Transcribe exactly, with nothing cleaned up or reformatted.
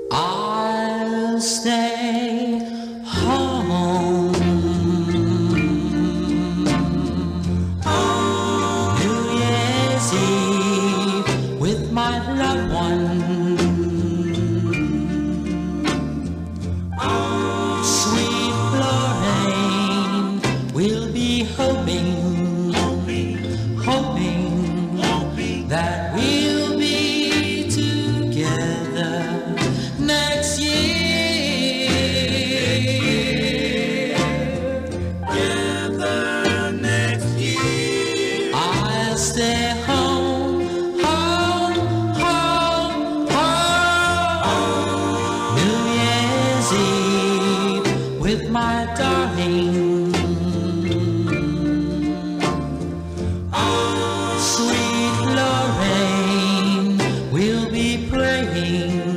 I'll stay home. On New Year's Eve with my loved one. Sweet Lorraine, we'll be hoping, hoping, hoping, hoping that we'll be together next year. Together next year. I'll stay home, home, home, home. New Year's Eve with my darling. Sweet Lorraine, we'll be praying.